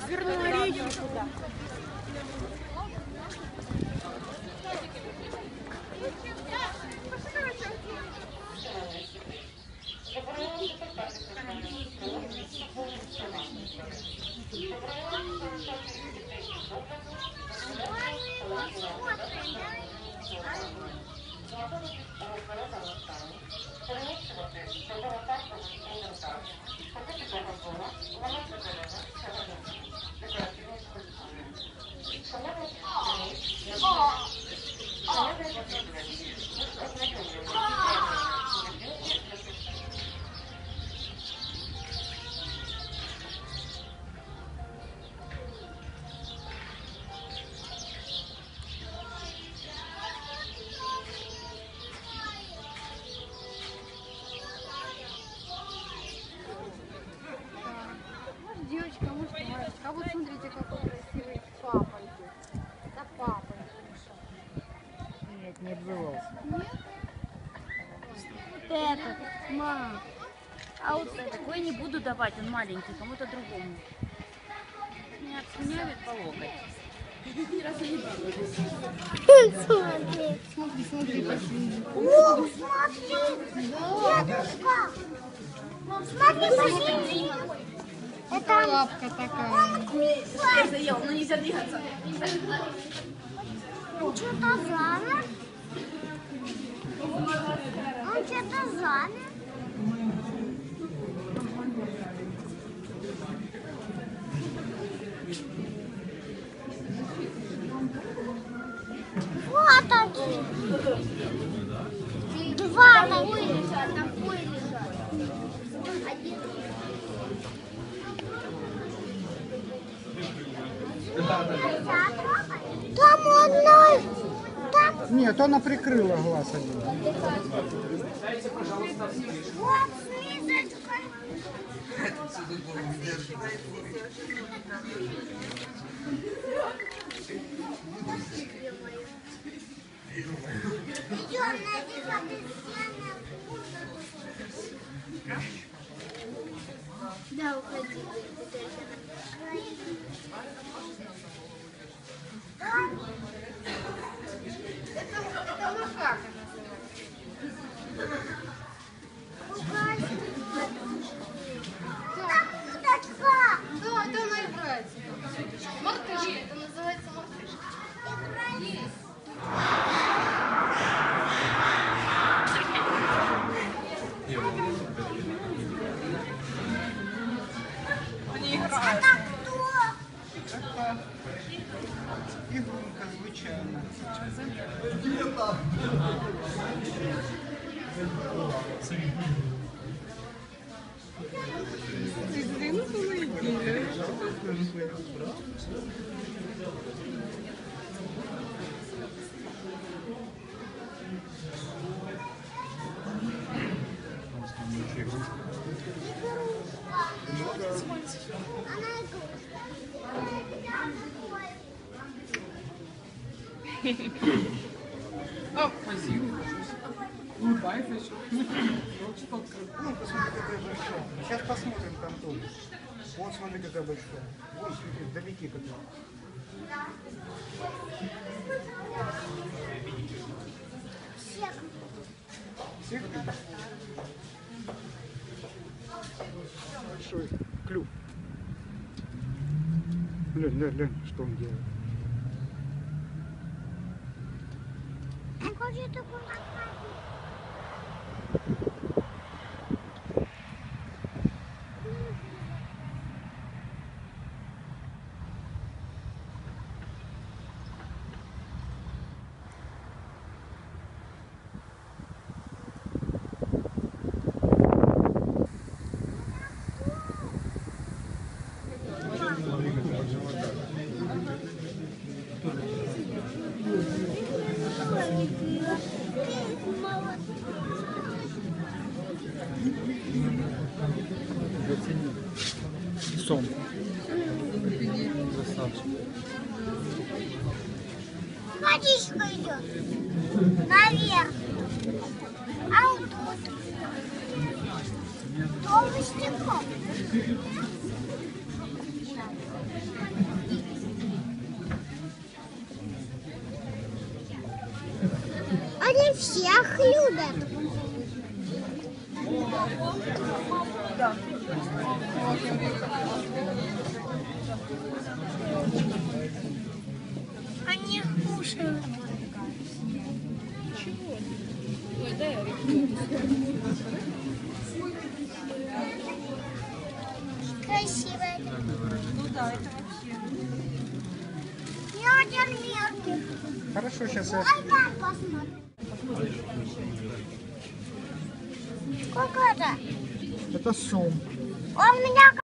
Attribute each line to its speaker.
Speaker 1: свернула речку туда. Девочка, может, мальчик. А вот смотрите, какой красивый папа идет. Да папа.
Speaker 2: Нет, не отзывался.
Speaker 1: Нет? Вот этот, мам. А вот такой не буду давать, он маленький, кому-то другому. Меня обслюнявит по локоть.
Speaker 3: Смотри.
Speaker 1: Смотри, посмотри.
Speaker 3: О, смотри. Дедушка. Смотри, посмотри. Это
Speaker 1: Лапка такая.
Speaker 3: я
Speaker 1: Заел, но нельзя двигаться.
Speaker 3: Он что-то замер. Он что-то замер. Вот они. Два такой лежат. Один. Там одной. Там
Speaker 2: Нет, она прикрыла глаз один.
Speaker 3: вот снизочка. Идем на диван. Да, уходи.
Speaker 1: Это макака называется.
Speaker 3: Там удочка.
Speaker 1: Да, это она играет. Мартышка, это называется мартышка. Они играют.
Speaker 3: Это кто?
Speaker 2: Игрунка звичайна.
Speaker 3: Она
Speaker 4: А, спасибо. Улыбайся еще.
Speaker 2: Ну, посмотри, какая большая. Сейчас посмотрим там тоже. Вот смотри, какая большая. Вон, смотри, вдалеке какая. Всех большой клюв. Глянь, что он делает.
Speaker 3: Он хочет такой
Speaker 2: Сом. Красавчик.
Speaker 3: водичка идет наверх. А вот тут толстый стекло. их любят. Они кушают. Красивая.
Speaker 5: Ну да, это вообще.
Speaker 3: Я один мелкий.
Speaker 2: Хорошо, сейчас я...
Speaker 3: Ай, там посмотрим. Сколько это?
Speaker 2: Это сом.
Speaker 3: Он меня